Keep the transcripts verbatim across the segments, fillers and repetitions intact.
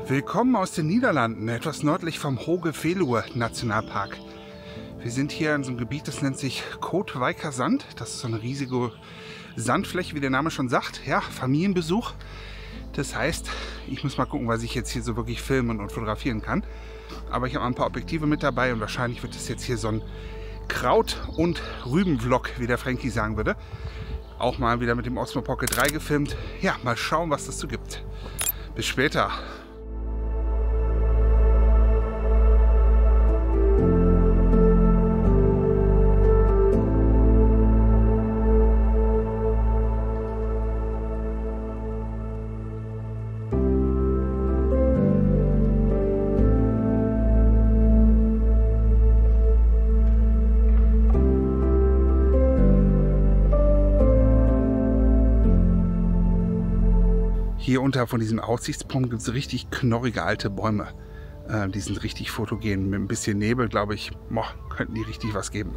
Willkommen aus den Niederlanden, etwas nördlich vom Hoge Veluwe Nationalpark. Wir sind hier in so einem Gebiet, das nennt sich Kootwijker Zand. Das ist so eine riesige Sandfläche, wie der Name schon sagt. Ja, Familienbesuch. Das heißt, ich muss mal gucken, was ich jetzt hier so wirklich filmen und fotografieren kann. Aber ich habe ein paar Objektive mit dabei und wahrscheinlich wird es jetzt hier so ein Kraut- und Rüben-Vlog, wie der Frankie sagen würde. Auch mal wieder mit dem Osmo Pocket drei gefilmt. Ja, mal schauen, was das so gibt. Bis später. Hier unterhalb von diesem Aussichtspunkt gibt es richtig knorrige alte Bäume. Äh, die sind richtig fotogen. Mit ein bisschen Nebel, glaube ich, boah, könnten die richtig was geben.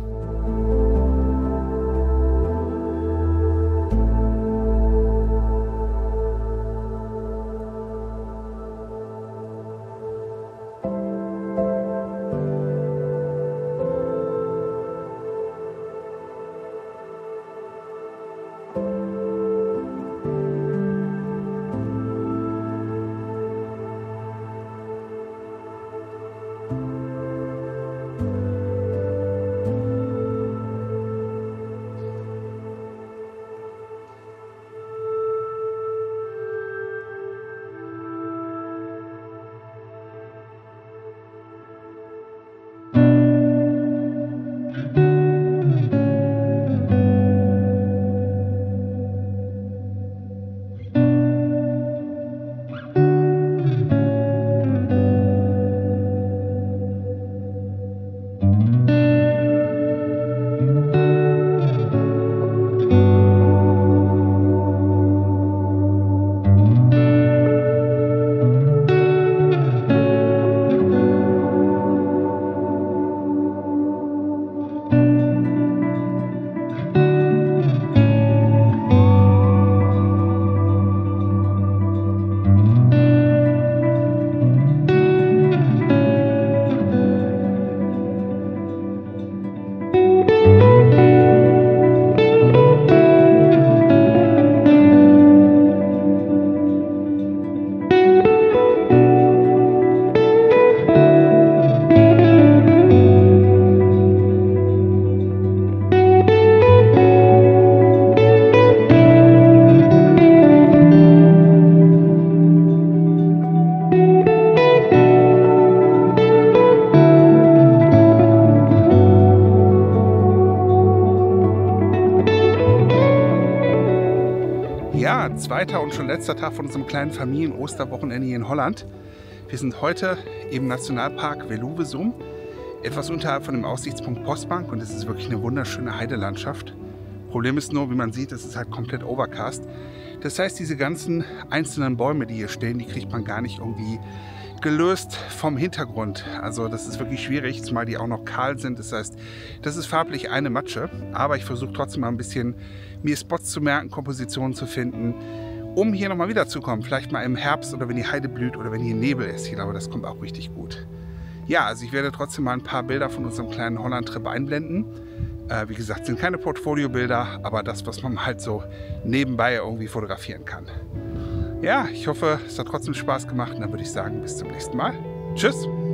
Ja, zweiter und schon letzter Tag von unserem kleinen Familien-Osterwochenende hier in Holland. Wir sind heute im Nationalpark Veluwe, etwas unterhalb von dem Aussichtspunkt Postbank, und es ist wirklich eine wunderschöne Heidelandschaft. Problem ist nur, wie man sieht, es ist halt komplett overcast. Das heißt, diese ganzen einzelnen Bäume, die hier stehen, die kriegt man gar nicht irgendwie gelöst vom Hintergrund. Also das ist wirklich schwierig, zumal die auch noch kahl sind. Das heißt, das ist farblich eine Matsche. Aber ich versuche trotzdem mal ein bisschen mir Spots zu merken, Kompositionen zu finden, um hier nochmal wiederzukommen. Vielleicht mal im Herbst oder wenn die Heide blüht oder wenn hier Nebel ist. Ich glaube, das kommt auch richtig gut. Ja, also ich werde trotzdem mal ein paar Bilder von unserem kleinen Holland-Trip einblenden. Äh, wie gesagt, sind keine Portfoliobilder, aber das, was man halt so nebenbei irgendwie fotografieren kann. Ja, ich hoffe, es hat trotzdem Spaß gemacht und dann würde ich sagen, bis zum nächsten Mal. Tschüss!